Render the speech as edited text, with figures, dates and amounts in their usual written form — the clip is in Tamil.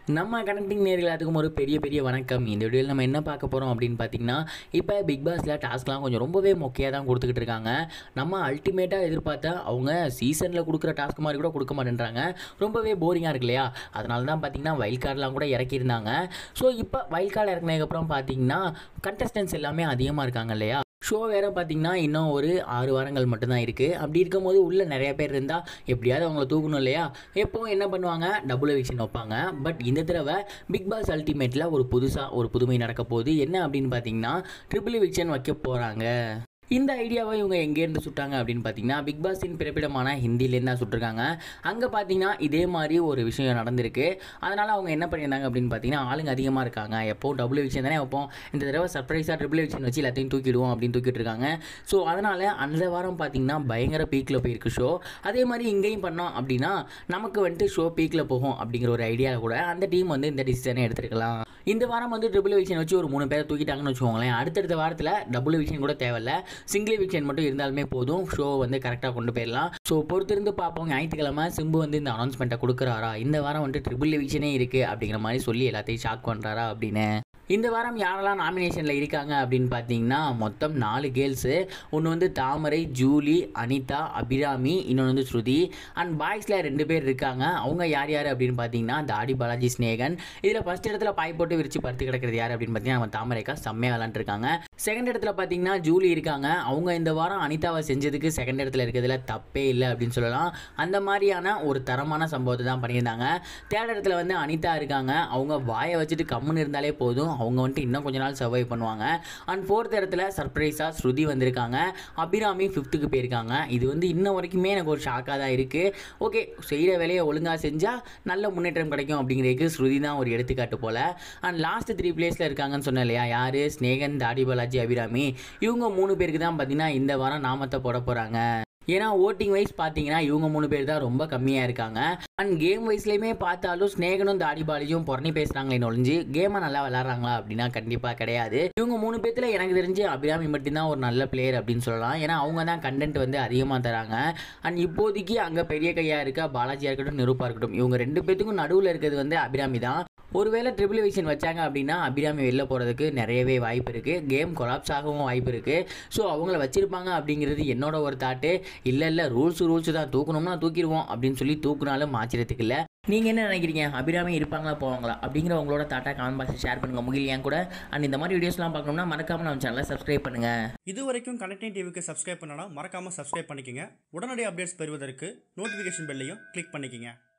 நம்ம கனெக்டிங் நேர்கள் எல்லாத்துக்கும் ஒரு பெரிய வணக்கம். இந்த வீடியோவில் நம்ம என்ன பார்க்க போகிறோம் அப்படின்னு பார்த்தீங்கன்னா, இப்போ பிக் பாஸில் டாஸ்க்லாம் கொஞ்சம் ரொம்பவே மொக்கையாக தான் கொடுத்துக்கிட்டு இருக்காங்க. நம்ம அல்டிமேட்டாக எதிர்பார்த்தா அவங்க சீசனில் கொடுக்குற டாஸ்க் மாதிரி கூட கொடுக்க மாட்டேன்றாங்க. ரொம்பவே போரிங்காக இருக்கு இல்லையா? அதனால தான் பார்த்தீங்கன்னா வைல்ட் கார்டெலாம் கூட இறக்கியிருந்தாங்க. ஸோ இப்போ வைல்ட் கார்டு இறக்குனதுக்கப்புறம் பார்த்தீங்கன்னா கண்டஸ்டன்ஸ் எல்லாமே அதிகமாக இருக்காங்க இல்லையா? ஷோ வேறு பார்த்தீங்கன்னா இன்னும் ஒரு 6 வாரங்கள் மட்டும்தான் இருக்குது. அப்படி இருக்கும்போது உள்ளே நிறைய பேர் இருந்தால் எப்படியாவது அவங்கள தூக்கணும் இல்லையா? எப்போவும் என்ன பண்ணுவாங்க, டபுள் எவிக்ஷன் வைப்பாங்க. பட் இந்த தடவை பிக் பாஸ் அல்டிமேட்டில் ஒரு புதுமை நடக்க போகுது. என்ன அப்படின்னு பார்த்தீங்கன்னா ட்ரிபிள் எவிக்ஷன் வைக்க போகிறாங்க. இந்த ஐடியாவை இவங்க எங்கேருந்து சுட்டாங்க அப்படின்னு பார்த்தீங்கன்னா பிக் பாஸின் பிறப்பிடமான ஹிந்திலேருந்து தான் சுட்டிருக்காங்க. அங்கே பார்த்தீங்கன்னா இதே மாதிரி ஒரு விஷயம் நடந்திருக்கு. அதனால் அவங்க என்ன பண்ணியிருந்தாங்க அப்படின்னு பார்த்தீங்கன்னா ஆளுங்க அதிகமாக இருக்காங்க, எப்போது டபுள் எவிக்ஷன் தானே வைப்போம், இந்த தடவை சர்ப்ரைஸாக ட்ரிபிள் எவிக்ஷன் வச்சு எல்லாத்தையும் தூக்கிடுவோம் அப்படின்னு தூக்கிட்டு இருக்காங்க. ஸோ அதனால் அந்த வாரம் பார்த்தீங்கன்னா பயங்கர பீக்கில் போயிருக்கு ஷோ. அதே மாதிரி இங்கேயும் பண்ணோம் அப்படின்னா நமக்கு வந்துட்டு ஷோ பீக்கில் போகும் அப்படிங்கிற ஒரு ஐடியாவில் கூட அந்த டீம் வந்து இந்த டிசிஷனை எடுத்துருக்கலாம். இந்த வாரம் வந்து ட்ரிபிள் எவிக்ஷன் வச்சு ஒரு 3 பேரை தூக்கிட்டாங்கன்னு வச்சுக்கோங்களேன். அடுத்தடுத்த வாரத்தில் டபுள் எவிக்ஷன் கூட தேவையில்லை, சிங்கிள் எவிக்ஷன் மட்டும் இருந்தாலுமே போதும், ஷோ வந்து கரெக்டாக கொண்டு போயிடலாம். ஸோ பொறுத்திருந்து பார்ப்போம். ஞாயிற்றுக்கிழமை சிம்பு வந்து இந்த அனௌன்ஸ்மெண்ட்டை கொடுக்குறாரா, இந்த வாரம் வந்து ட்ரிபிள் எவிக்ஷனே இருக்குது அப்படிங்கிற மாதிரி சொல்லி எல்லாத்தையும் ஷாக் பண்ணுறாரா அப்படின்னு. இந்த வாரம் யாரெல்லாம் நாமினேஷனில் இருக்காங்க அப்படின்னு பார்த்தீங்கன்னா மொத்தம் 4 கேர்ள்ஸு. ஒன்று வந்து தாமரை, ஜூலி, அனிதா, அபிராமி, இன்னொன்று வந்து ஸ்ருதி. அண்ட் பாய்ஸில் 2 பேர் இருக்காங்க. அவங்க யார் அப்படின்னு பார்த்தீங்கன்னா தாடி, பாலாஜி, ஸ்நேகன். இதில் ஃபஸ்ட் இடத்துல பாய் போட்டு விரிச்சு படுத்து கிடக்கிறது யார் அப்படின்னு பார்த்தீங்கன்னா நம்ம தாமரைக்கா செம்மையாக விளாண்டுருக்காங்க. செகண்ட் இடத்துல பார்த்தீங்கன்னா ஜூலி இருக்காங்க. அவங்க இந்த வாரம் அனிதாவை செஞ்சதுக்கு செகண்ட் இடத்துல இருக்கிறதுல தப்பே இல்லை அப்படின்னு சொல்லலாம். அந்த மாதிரியான ஒரு தரமான சம்பவத்தை தான் பண்ணியிருந்தாங்க. தேர்ட் இடத்துல வந்து அனிதா இருக்காங்க. அவங்க வாயை வச்சுட்டு கம்முன்னு இருந்தாலே போதும், அவங்க வந்துட்டு இன்னும் கொஞ்ச நாள் சர்வை பண்ணுவாங்க. அண்ட் ஃபோர்த் இடத்துல சர்ப்ரைஸாக ஸ்ருதி வந்திருக்காங்க. அபிராமி 5th போயிருக்காங்க. இது வந்து இன்ன வரைக்குமே எனக்கு ஒரு ஷாக்காக தான் இருக்குது. ஓகே, செய்கிற வேலையை ஒழுங்காக செஞ்சால் நல்ல முன்னேற்றம் கிடைக்கும் அப்படிங்கிறதுக்கு ஸ்ருதி தான் ஒரு எடுத்துக்காட்டு போல். அண்ட் லாஸ்ட் 3 பிளேஸில் இருக்காங்கன்னு சொன்னேன் இல்லையா, யார், ஸ்நேகன், தாடி, பாலாஜி, அபிராமி. இவங்க 3 பேருக்கு தான் பார்த்தீங்கன்னா இந்த வாரம் நாமத்தை போட போகிறாங்க. ஏன்னா ஓட்டிங் வைஸ் பார்த்தீங்கன்னா இவங்க 3 பேர் தான் ரொம்ப கம்மியாக இருக்காங்க. அண்ட் கேம் வைஸ்லேயுமே பார்த்தாலும் ஸ்நேகனும் தாடி பாலாஜியும் புறணி பேசுகிறாங்களே ஒழிஞ்சு கேமை நல்லா விளாட்றாங்களா அப்படின்னா கண்டிப்பாக கிடையாது. இவங்க 3 பேர்த்தில் எனக்கு தெரிஞ்சு அபிராமி மட்டும்தான் ஒரு நல்ல பிளேயர் அப்படின்னு சொல்லலாம். ஏன்னா அவங்க தான் கண்டென்ட் வந்து அதிகமாக தராங்க. அண்ட் இப்போதைக்கு அங்கே பெரிய கையாக இருக்க பாலாஜியாக இருக்கட்டும், நிரூபா இருக்கட்டும், இவங்க 2 பேர்த்துக்கும் நடுவில் இருக்கிறது வந்து அபிராமி தான். ஒருவேளை ட்ரிபிள் எவிக்ஷன் வச்சாங்க அப்படின்னா அபிராமி வெளில போகிறதுக்கு நிறையவே வாய்ப்பு இருக்குது. கேம் கொலாப்ஸ் ஆகவும் வாய்ப்பு இருக்குது. ஸோ அவங்கள வச்சுருப்பாங்க அப்படிங்கிறது என்னோட ஒரு தாட்டு. இல்லை ரூல்ஸ் தான், தூக்கணும்னா தூக்கிடுவோம் அப்படின்னு சொல்லி தூக்குனாலும் ஆச்சரியத்துக்கு இல்லை. நீங்கள் என்ன நினைக்கிறீங்க, அபிராமி இருப்பாங்களா போவாங்களா அப்படிங்கிற உங்களோட தாட்டா கமெண்ட் பாக்ஸில் ஷேர் பண்ணுங்கள். முகில் கூட. அண்ட் இந்த மாதிரி வீடியோஸ்லாம் பார்க்கணும்னா மறக்காமல் நம்ம சேனலை சப்ஸ்கிரைப் பண்ணுங்கள். இது வரைக்கும் கனெக்டிங் டிவிக்கு சப்ஸ்கிரைப் பண்ணனா மறக்காமல் சப்ஸ்கிரைப் பண்ணிக்கங்க. உடனடி அப்டேட்ஸ் பெறுவதற்கு நோட்டிஃபிகேஷன் பெல்லையும் கிளிக் பண்ணிக்கங்க.